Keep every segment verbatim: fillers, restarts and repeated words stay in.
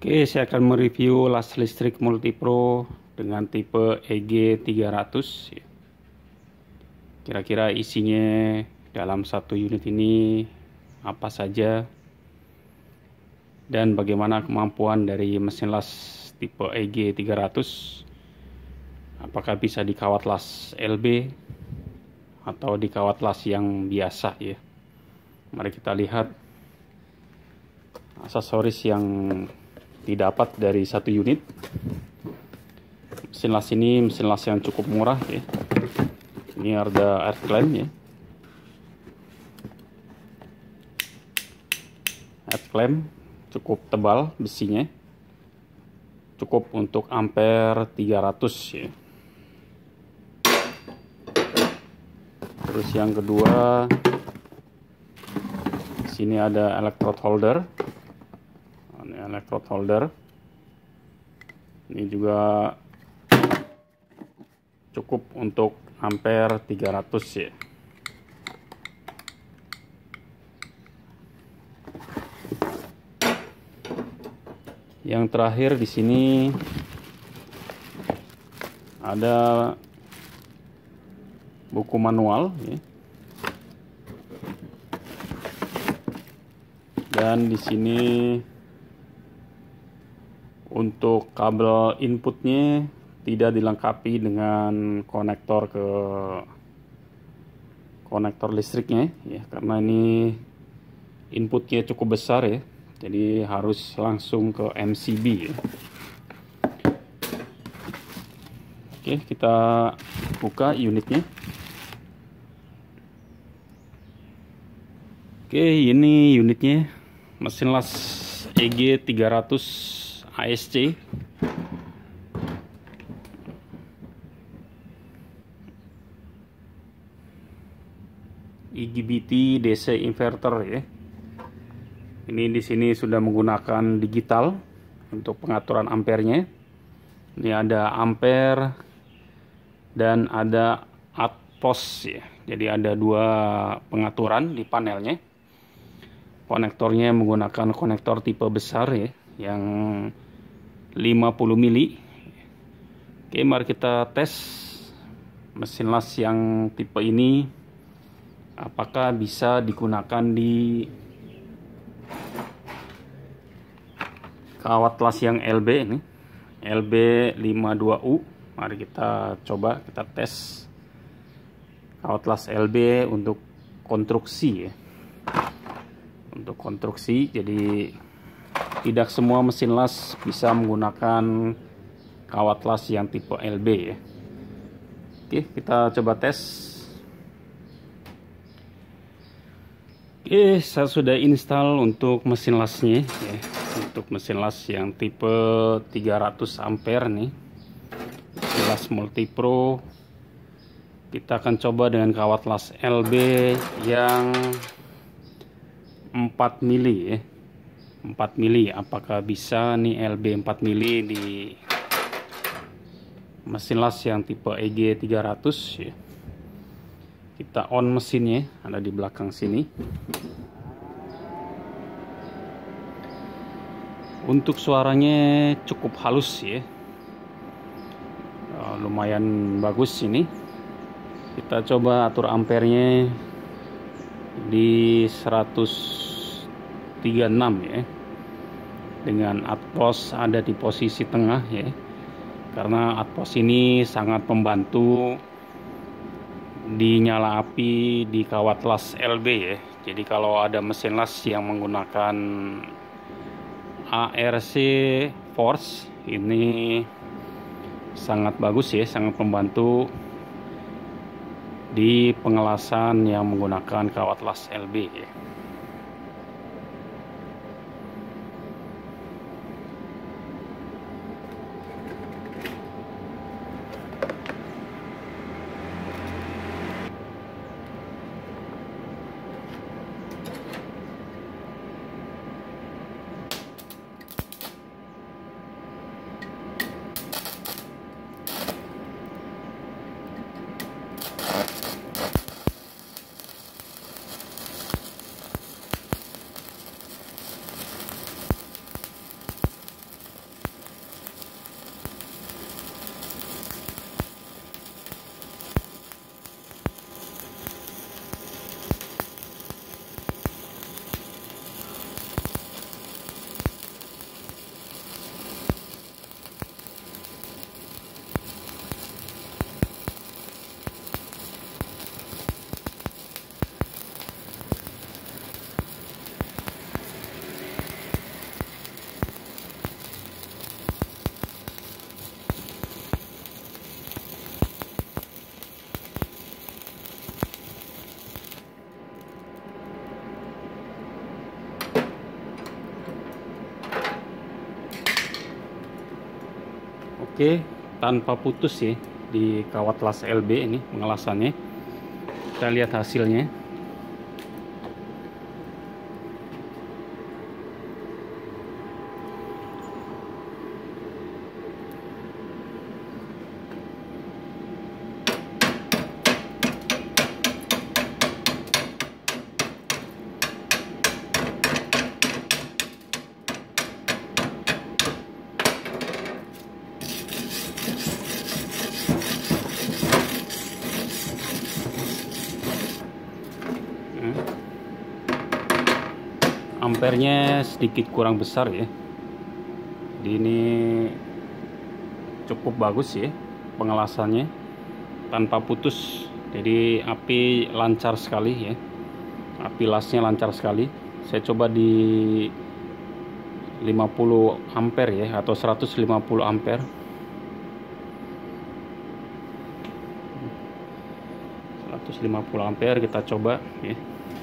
Oke, saya akan mereview las listrik Multipro dengan tipe E G tiga ratus. Kira-kira isinya dalam satu unit ini apa saja dan bagaimana kemampuan dari mesin las tipe E G tiga ratus. Apakah bisa dikawat las L B atau dikawat las yang biasa ya. Mari kita lihat aksesoris yang didapat dari satu unit. Mesin las ini mesin las yang cukup murah ya. Ini ada air clamp ya. Air clamp cukup tebal besinya. Cukup untuk ampere tiga ratus ya. Terus yang kedua, di sini ada electrode holder. Ini electrode holder. Ini juga cukup untuk ampere tiga ratus ya. Yang terakhir di sini ada buku manual ya. Dan di sini untuk kabel inputnya tidak dilengkapi dengan konektor ke konektor listriknya ya, karena ini inputnya cukup besar ya, jadi harus langsung ke M C B ya. Oke, kita buka unitnya. Oke, ini unitnya, mesin las E G tiga ratus A S C. I G B T D C inverter ya. Ini di sini sudah menggunakan digital untuk pengaturan ampernya. Ini ada ampere dan ada outpost ya. Jadi ada dua pengaturan di panelnya. Konektornya menggunakan konektor tipe besar ya, yang lima puluh mili. Oke, mari kita tes mesin las yang tipe ini apakah bisa digunakan di kawat las yang L B ini, L B lima puluh dua U. Mari kita coba, kita tes kawat las L B untuk konstruksi ya. Untuk konstruksi, jadi tidak semua mesin las bisa menggunakan kawat las yang tipe L B ya. Oke, kita coba tes. Oke, saya sudah install untuk mesin lasnya ya. Untuk mesin las yang tipe tiga ratus ampere nih, mesin las Multipro. Kita akan coba dengan kawat las L B yang empat mili ya. empat mili, apakah bisa nih L B empat mili di mesin las yang tipe E G tiga ratus ya. Kita on mesinnya, ada di belakang sini. Untuk suaranya cukup halus ya. Uh, lumayan bagus ini. Kita coba atur ampernya di seratus tiga puluh enam ya, dengan outpost ada di posisi tengah ya, karena outpost ini sangat membantu dinyala api di kawat las L B ya. Jadi kalau ada mesin las yang menggunakan A R C force, ini sangat bagus ya, sangat membantu di pengelasan yang menggunakan kawat las L B ya. Oke, tanpa putus ya di kawat las L B ini pengelasannya. Kita lihat hasilnya. Ampernya sedikit kurang besar ya. Jadi ini cukup bagus ya pengelasannya, tanpa putus. Jadi api lancar sekali ya. Api lasnya lancar sekali. Saya coba di lima puluh ampere ya, atau seratus lima puluh ampere. seratus lima puluh ampere kita coba ya.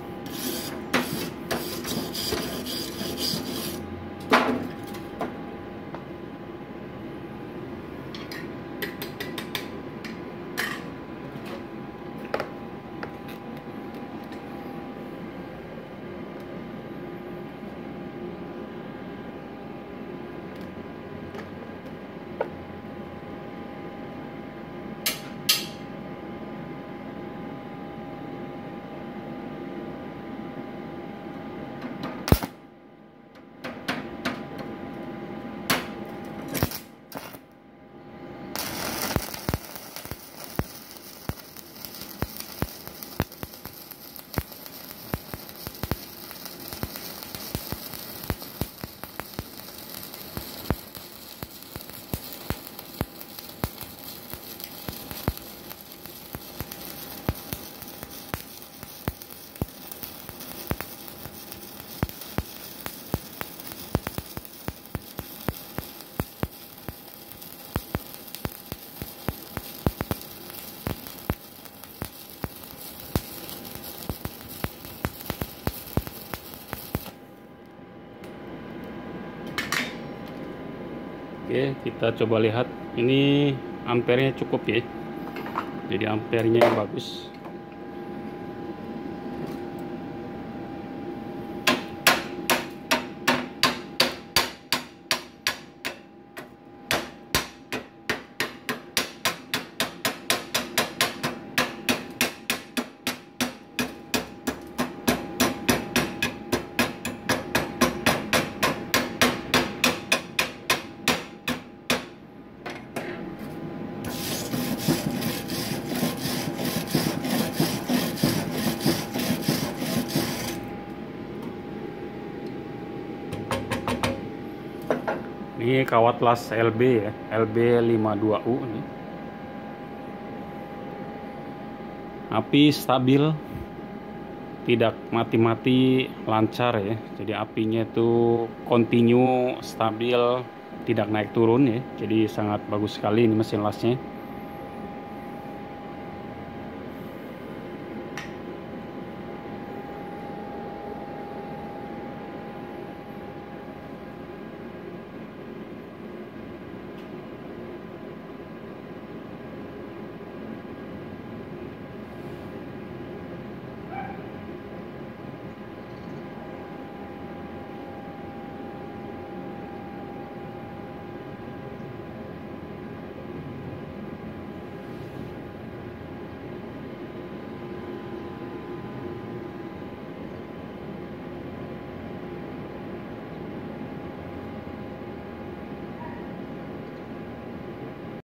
Oke, kita coba lihat. Ini ampernya cukup ya. Jadi ampernya bagus. Ini kawat las L B ya, L B lima puluh dua U ini. Api stabil, tidak mati-mati, lancar ya. Jadi apinya itu continue, stabil, tidak naik turun ya. Jadi sangat bagus sekali ini mesin lasnya.